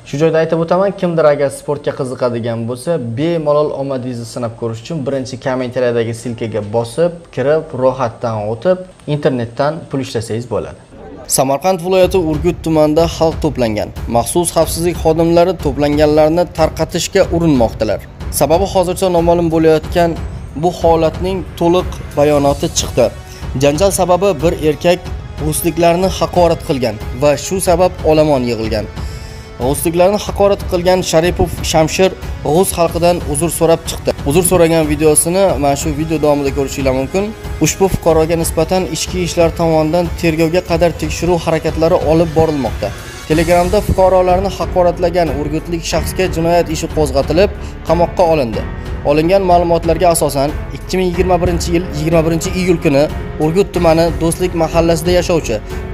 Shu joyda aytib o'taman, kimdir agar sportga qiziqadigan bo'lsa, bemalol omadingizni sinab ko'rish uchun birinchi kommentariyadagi silkaga bosib, kirib, ro'yxatdan o'tib, internetdan pul ishlasangiz bo'ladi. Samarqand viloyati Urgut tumanida xalq to'plangan. Maxsus xavfsizlik xodimlari to'planganlarni tarqatishga urinmoqdalar. Sababi hozircha noma'lum bo'layotgan bu holatning to'liq bayonoti chiqdi. Janjal sababi bir erkak g'usliklarni haqorat qilgan va shu sabab olomon yig'ilgan. G'usliklarni haqorat qilgan Sharipov Shamshir G'uz xalqidan uzr so'rab chiqdi. Uzr so'ragan videosini mana shu video davomida ko'rishingiz mumkin. Ushbu fuqaroga nisbatan ichki ishlar tomonidan tergovga qadar tekshiruv harakatlari olib borilmoqda. Telegramda fuqarolarni haqoratlagan urgutlik shaxsga jinoyat ishi qo'zg'atilib, qamoqqa olindi. Olingan ma'lumotlarga asosan 2021-yil 21-iyul kuni Urgut tumani Do'stlik mahallasida yashovchi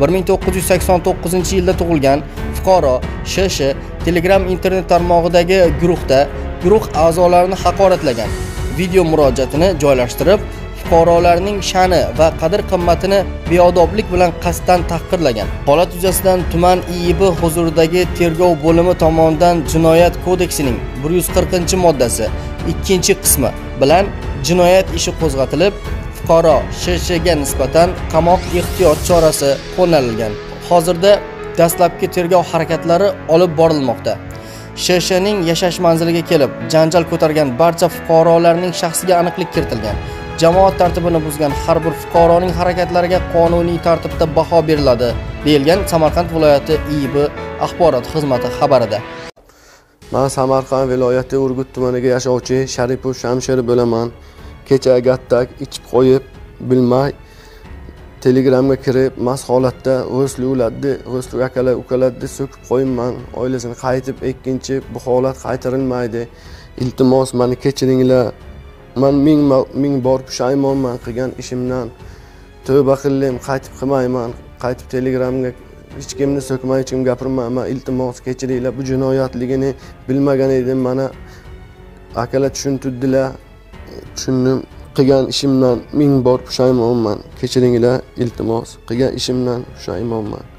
1989-yilda tug'ilgan fuqaro SH Telegram internet tarmog'idagi guruh a'zolarini haqoratlagan. Video murojaatini joylashtirib, fuqarolarning sha'ni va qadr-qimmatini beodoblik bilan qasddan tahqirlagan. Holat yuzasidan tuman IIB huzuridagi tergov bo'limi tomonidan Jinoyat kodeksining 140-moddasi 2-qismi bilan jinoyat ishi qo'zg'atilib, fuqaro SHga nisbatan qamoq ehtiyot chorasi qo'llanilgan. Hozirda dastlabki tergov harakatlari olib borilmoqda. SHning yashash manziliga kelib, janjal ko'targan barcha fuqarolarning shaxsiga aniqlik kiritilgan. Jamoat tartibini buzgan har bir fuqaroning harakatlariga qonuniy tartibda baho beriladi, deyilgan Samarqand viloyati IIB axborot xizmati xabarida. Men Samarqand viloyati Urgut tumaniga yashovchi Sharipov Shamshir bo'laman. Kecha gattak ichib qo'yib, bilmay Telegramga kirib, mast holatda g'usli akalar ukalarni so'kib qo'yibman. Oilasini qaytib ikkinchi bu holat qaytarilmaydi. Iltimos, meni kechiringlar. Men ming bor pushaymonman qilgan ishimdan. Tövba qildim, qaytib qilmayman. Qaytib Telegramga hech kimni so'kmay, hech kim gapirmayman. Iltimos, kechiringlar. Bu jinoyatligini bilmagan edim. Mana akalar tushuntirdilar. Tushundim. Qilgan ishimdan ming bor pushaymonman. Kechiringlar, iltimos. Qilgan ishimdan pushaymonman.